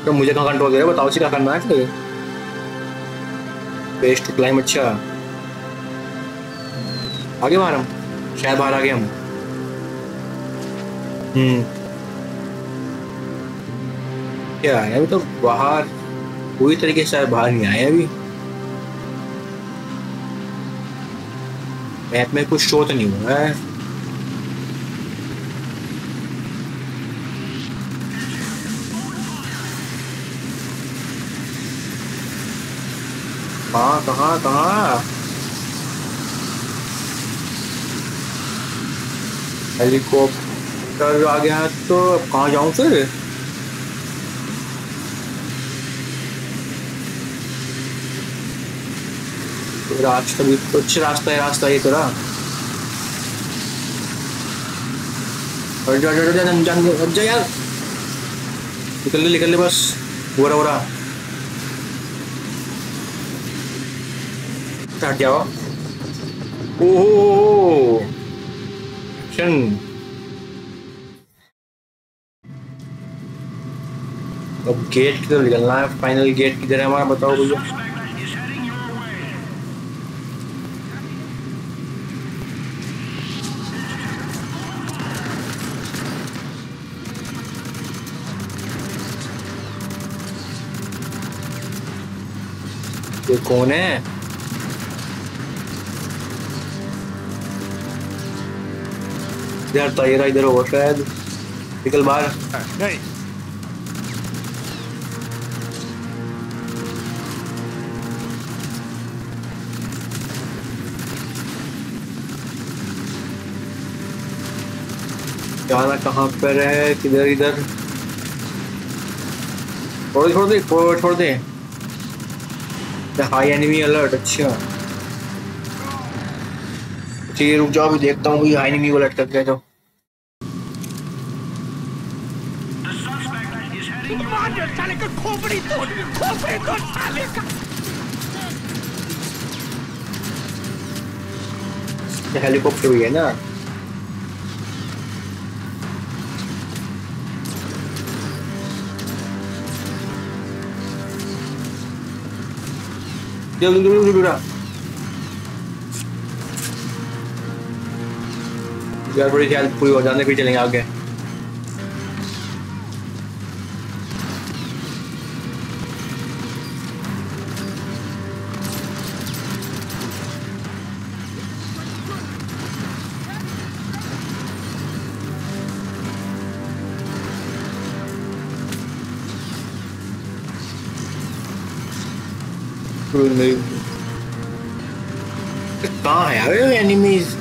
तो मुझे कहाँ कंट्रोल दे रहे हो, बताओ क्या करना है फिर। बेस्ट टू क्लाइम, अच्छा आगे बाहर हम, शायद बाहर आ गए हम। क्या है अभी तो बाहर, पूरी तरीके से बाहर नहीं आए अभी। मैप में कुछ शो तो नहीं हुआ है। कहाँ कहाँ कहाँ? हेलीकॉप्टर आ गया तो अब कहाँ जाऊं फिर? रास्ता भी कुछ रास्ता है, रास्ता ये तेरा। और जा जा जा जा जा जा यार, निकल ले बस। हो रहा हट जाओ। ओहो एक्शन। अब गेट किधर निकलना है? फाइनल गेट किधर है हमारा, बताओ भैया। ये कौन है? यार तायरा इधर होगा शायद, निकल बाहर। नहीं जाना कहाँ पर है, किधर इधर? छोड़ दे। हाई एनिमी अलर्ट, अच्छा ठीक है रुक जाओ, भी देखता हूँ हाई एनिमी अलर्ट कर दिया तो। हेलीकॉप्टर भी है ना? यार बड़ी हेल्प पूरी हो जाने, फिर चलेंगे आगे। कहाँ है यार एनिमीज?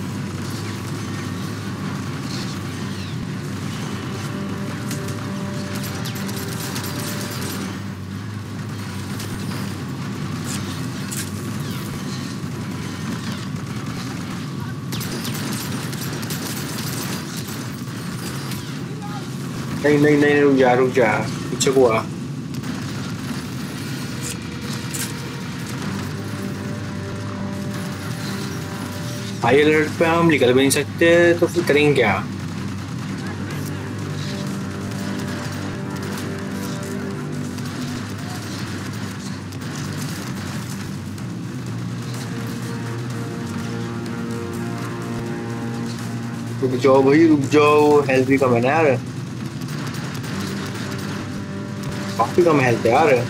नहीं रुक जा पीछे को आ। हाई अलर्ट पे हम निकल भी नहीं सकते तो फिर करेंगे क्या? रुक जाओ भाई रुक जाओ, हेल्थ भी कम है ना यार, काफी कम हेल्थ है यार।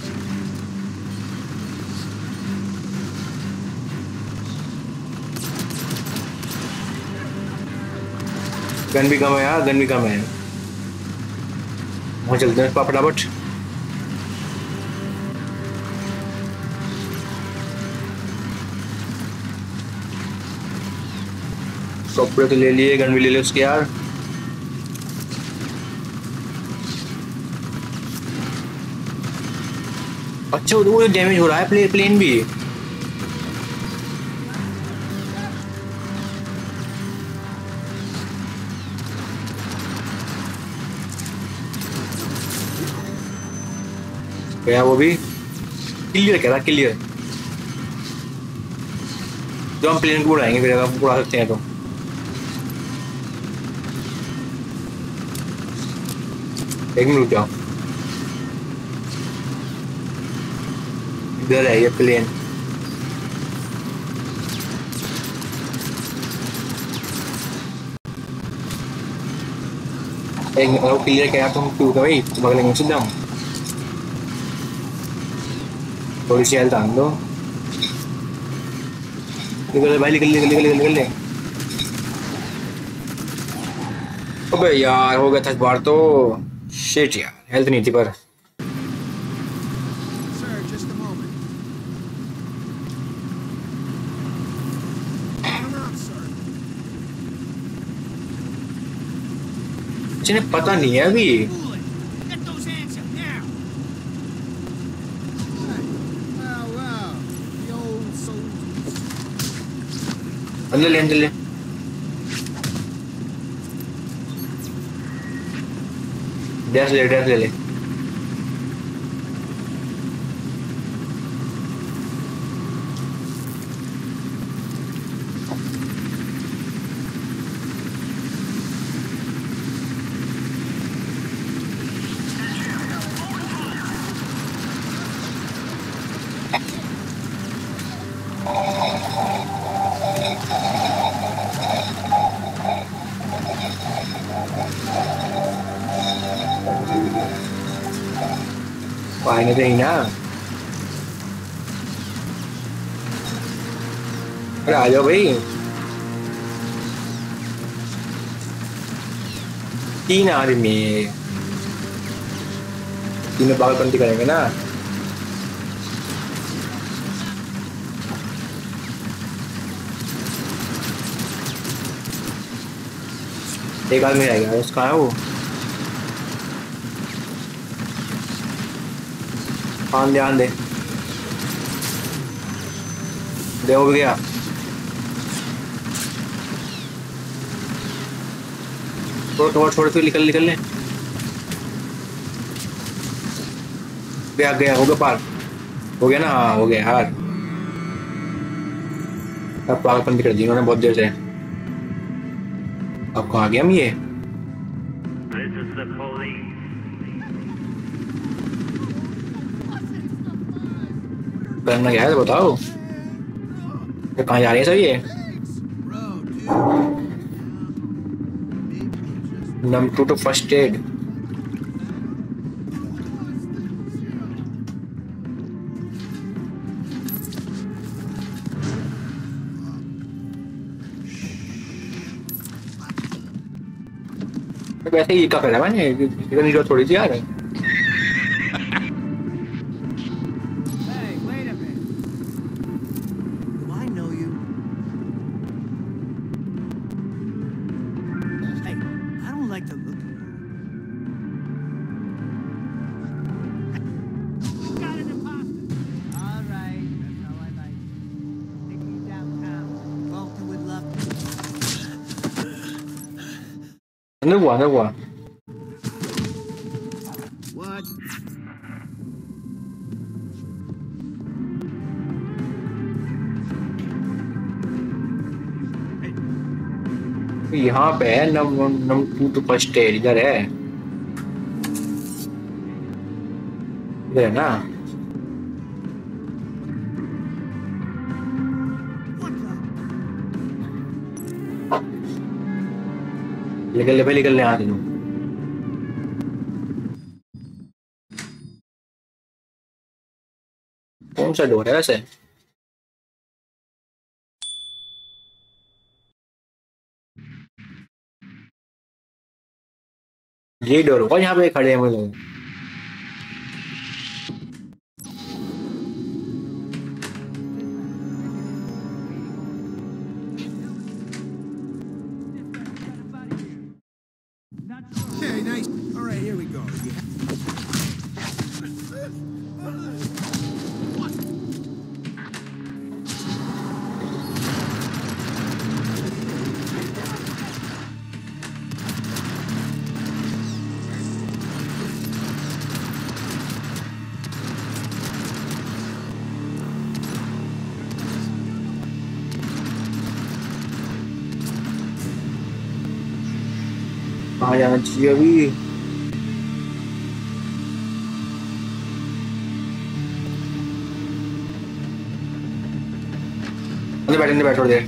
गन भी कम है यार, गन भी कम है। वहाँ चलते हैं फटाफट। कपड़े तो ले लिए, गन भी ले लिए उसके यार। अच्छा वो डैमेज हो रहा है प्लेन भी। गया वो भी, क्लियर कह रहा क्लियर। जो हम प्लेन को उड़ाएंगे फिर, अगर उड़ा सकते हैं तो। एक मिनट रुक जाओ। इधर है ये प्लेन। एक क्लियर क्या तुम क्यों भाई बगल में सीधा थोड़ी सी हेल्थ आन दो। निकल भाई निकल निकल निकल निकल ले। अबे यार हो गया था इस बार तो। शिट यार हेल्थ नहीं थी पर। जिन्हें पता नहीं है अभी। अंदर ले अंदर ले। डैश ले ले। पाएंगे तो ही ना। अरे आ जाओ भाई। 3 आदमी। तीनों पागलपंती करेंगे ना। एक आदमी रह गया उसका है वो। हाँ ध्यान दे। दे हो गया। छोड़ फिर निकल निकल ले। गया हो गया पार। हो गया ना। हाँ हो गया यार। अब पागलपंती कर दी उन्होंने बहुत देर से। अब कहाँ गया हम ये। करना क्या है बताओ। तो कहाँ जा रहे हैं सब ये। नंबर 2 तो फर्स्ट एड। वैसे ही क्या करा मैंने इतनी जरूरत थोड़ी सी यार। अंदर हुआ। यहाँ पे है नंबर 2 तो फर्स्ट एड इधर है। इधर है ना। निकल ले भाई निकल ले। यहाँ कौन सा डोर है वैसे। ये डोर होगा यहाँ पे खड़े हैं हम लोग। Okay, nice. All right, here we go. कहाँ जाना चाहिए अभी। अंदर बैठ थोड़ी देर।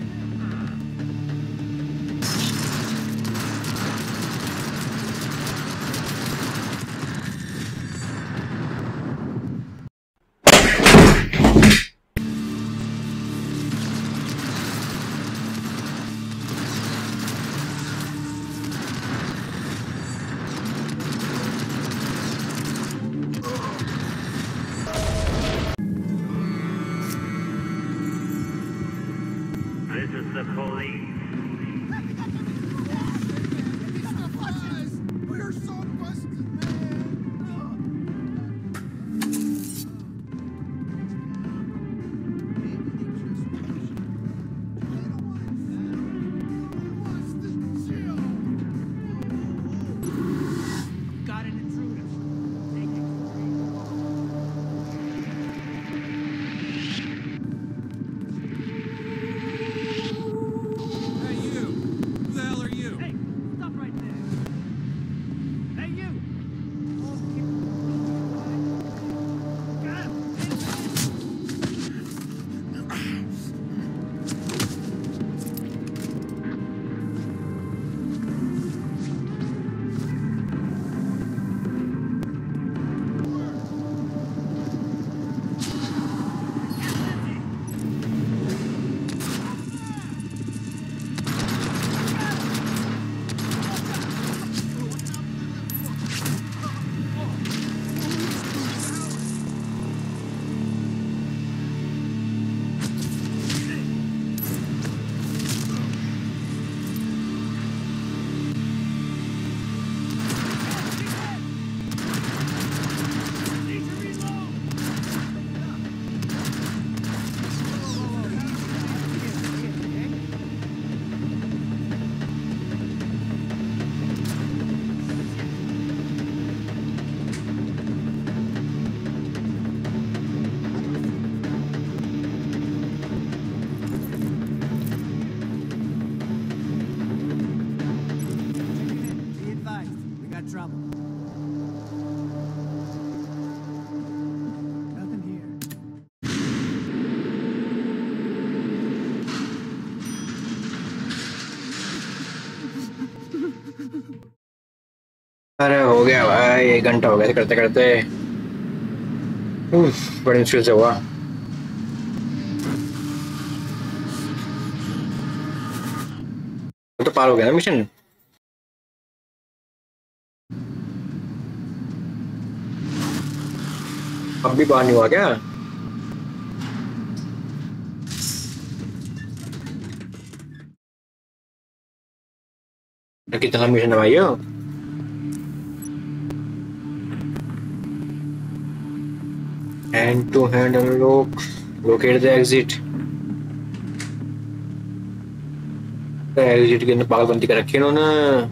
अरे हो गया भाई, 1 घंटा हो गया करते करते। बड़ी मुश्किल से हुआ। तो पार हो गया ना मिशन। अब भी पार नहीं हुआ क्या? कितना मिशन है भाई? Hand to hand unlock. Locate the exit. Exit के अंदर पागलपंती कर रखी है इन्होंने।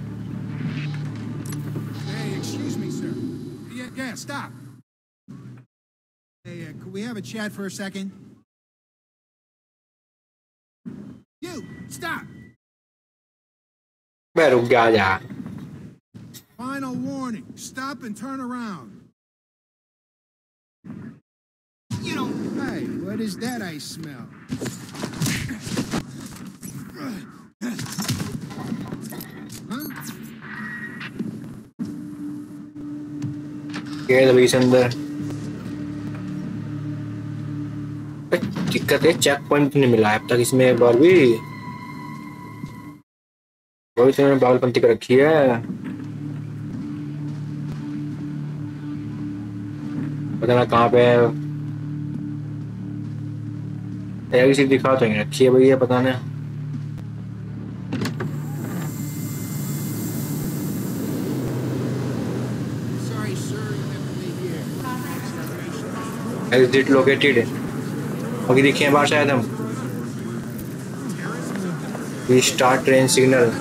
Hey, excuse me, sir. Yeah, stop. Hey, could we have a chat for a second? You, stop. मैं रुक जा जा। Final warning. Stop and turn around. You know. Hey, what is that I smell? ये बीच अंदर दिक्कत है, check point नहीं मिला अब तक इसमें एक बार भी। वही तो मैंने पागलपंती कर रखी है, पता ना कहाँ पे है। दिखा तो नहीं रखी है भैया, पता नहीं। Exit located। अभी दिखे हैं बाहर शायद हम। Restart train signal।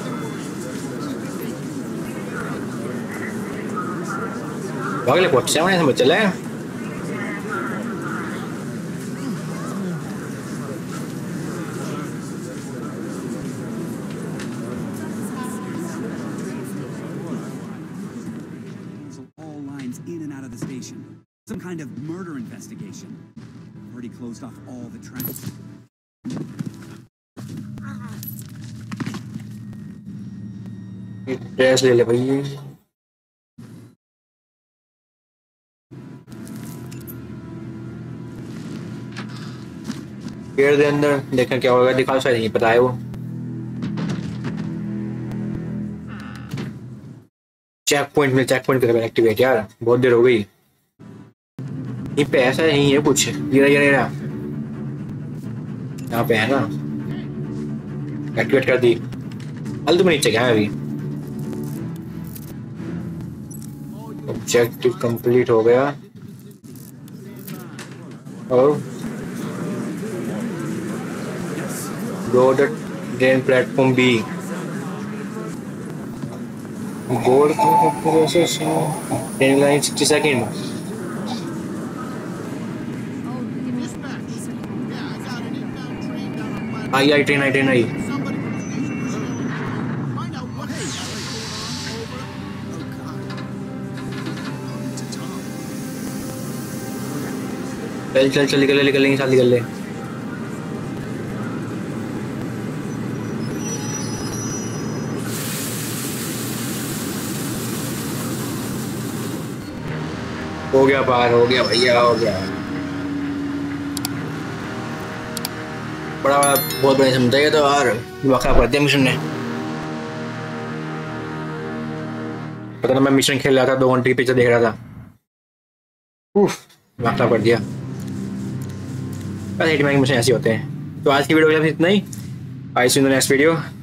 भाग ले पहुंच जाए समझ चले। All lines in and out of the station. Some kind of murder investigation. Already closed off all the tracks. Dress ले ले भाई। पेड़ दे अंदर देखना क्या होगा, दिखा शायद नहीं पता है वो। चेक पॉइंट कर एक्टिवेट यार, बहुत देर हो गई। ये पे ऐसा नहीं है कुछ, ये रहा यहाँ पे है ना, एक्टिवेट कर दी। हल तो नीचे क्या है अभी। ऑब्जेक्टिव कंप्लीट हो गया और go the train platform B. Board train line 60 second. आई ट्रेन आई। चल निकल लेंगे साथ निकल ले। हो गया पार, हो गया भैया, हो गया। बड़ा बहुत बड़ा समझा ये तो यार, वाक़ा कर दिया मिशन ने। पता ना मैं मिशन खेल रहा था, 2 घंटे की पिक्चर देख रहा था। वाक़ा कर दिया। बस मिशन ऐसे होते हैं। तो आज की वीडियो में इतना ही। I see in the next video.